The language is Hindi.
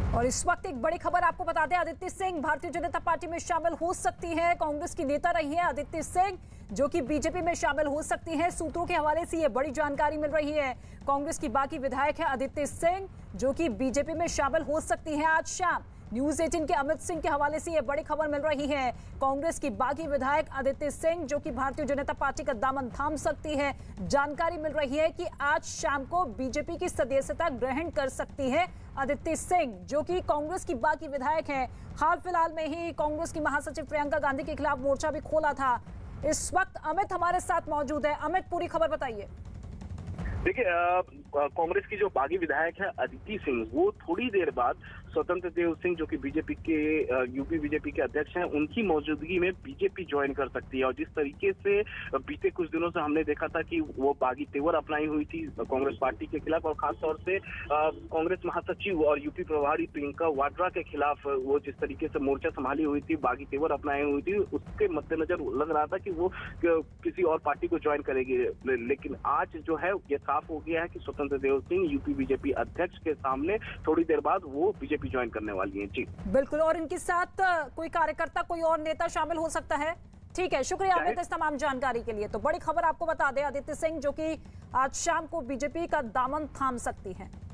और इस वक्त एक बड़ी खबर आपको बता दें, आदित्य सिंह भारतीय जनता पार्टी में शामिल हो सकती हैं। कांग्रेस की नेता रही हैं आदित्य सिंह, जो कि बीजेपी में शामिल हो सकती हैं। सूत्रों के हवाले से ये बड़ी जानकारी मिल रही है। कांग्रेस की बागी विधायक है आदित्य सिंह, जो कि बीजेपी में शामिल हो सकती हैं। आज शाम न्यूज 18 के अमित सिंह के हवाले से यह बड़ी खबर मिल रही है। कांग्रेस की बागी विधायक आदित्य सिंह, जो कि भारतीय जनता पार्टी का दामन थाम सकती है। जानकारी मिल रही है कि आज शाम को बीजेपी की सदस्यता ग्रहण कर सकती है आदित्य सिंह, जो कि कांग्रेस की बागी विधायक है। हाल फिलहाल में ही कांग्रेस की महासचिव प्रियंका गांधी के खिलाफ मोर्चा भी खोला था। इस वक्त अमित हमारे साथ मौजूद है। अमित, पूरी खबर बताइए। देखिए, कांग्रेस की जो बागी विधायक है अदिति सिंह, वो थोड़ी देर बाद स्वतंत्र देव सिंह, जो कि बीजेपी के यूपी बीजेपी के अध्यक्ष हैं, उनकी मौजूदगी में बीजेपी ज्वाइन कर सकती है। और जिस तरीके से बीते कुछ दिनों से हमने देखा था कि वो बागी तेवर अपनाई हुई थी कांग्रेस पार्टी के खिलाफ, और खासतौर से कांग्रेस महासचिव और यूपी प्रभारी प्रियंका वाड्रा के खिलाफ वो जिस तरीके से मोर्चा संभाली हुई थी, बागी तेवर अपनाई हुई थी, उसके मद्देनजर लग रहा था कि वो किसी और पार्टी को ज्वाइन करेगी। लेकिन आज जो है ये साफ हो गया है कि स्वतंत्र देव सिंह यूपी बीजेपी अध्यक्ष के सामने थोड़ी देर बाद वो बीजेपी ज्वाइन करने वाली हैं। जी बिल्कुल, और इनके साथ कोई कार्यकर्ता, कोई और नेता शामिल हो सकता है। ठीक है, शुक्रिया अमित इस तमाम जानकारी के लिए। तो बड़ी खबर आपको बता दें, आदित्य सिंह जो कि आज शाम को बीजेपी का दामन थाम सकती है।